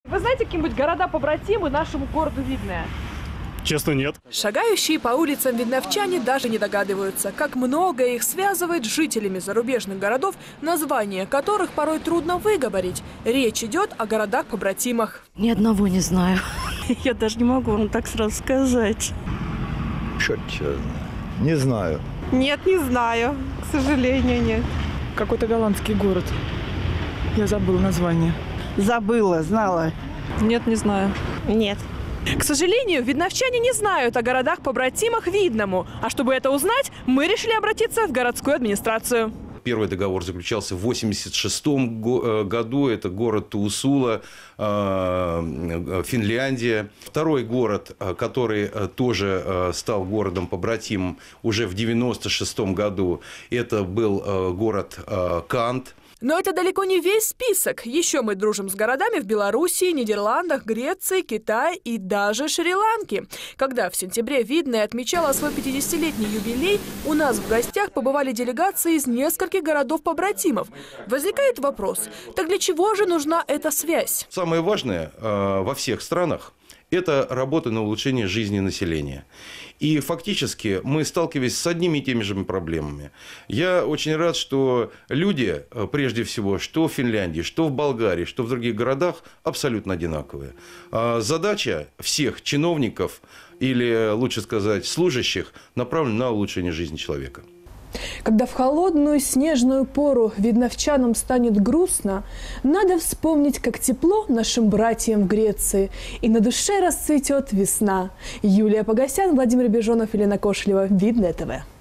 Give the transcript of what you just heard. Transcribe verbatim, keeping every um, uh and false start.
Вы знаете какие-нибудь города-побратимы нашему городу Видное? Честно, нет. Шагающие по улицам видновчане даже не догадываются, как много их связывает с жителями зарубежных городов, названия которых порой трудно выговорить. Речь идет о городах-побратимах. Ни одного не знаю. Я даже не могу вам так сразу сказать. Черт тебя знает. Не знаю. Нет, не знаю. К сожалению, нет. Какой-то голландский город. Я забыла название. Забыла, знала. Нет, не знаю. Нет. К сожалению, видновчане не знают о городах-побратимах Видному. А чтобы это узнать, мы решили обратиться в городскую администрацию. Первый договор заключался в восемьдесят шестом году. Это город Туусула, Финляндия. Второй город, который тоже стал городом-побратимом уже в девяносто шестом году, это был город Кант. Но это далеко не весь список. Еще мы дружим с городами в Белоруссии, Нидерландах, Греции, Китае и даже Шри-Ланке. Когда в сентябре Видное отмечало свой пятидесятилетний юбилей, у нас в гостях побывали делегации из нескольких городов-побратимов. Возникает вопрос, так для чего же нужна эта связь? Самое важное э, во всех странах – это работа на улучшение жизни населения. И фактически мы сталкиваемся с одними и теми же проблемами. Я очень рад, что люди, прежде всего, что в Финляндии, что в Болгарии, что в других городах, абсолютно одинаковые. Задача всех чиновников, или лучше сказать, служащих, направлена на улучшение жизни человека. Когда в холодную снежную пору видновчанам станет грустно, надо вспомнить, как тепло нашим братьям в Греции, и на душе расцветет весна. Юлия Погосян, Владимир Бежонов, Елена Кошелева, Видное ТВ.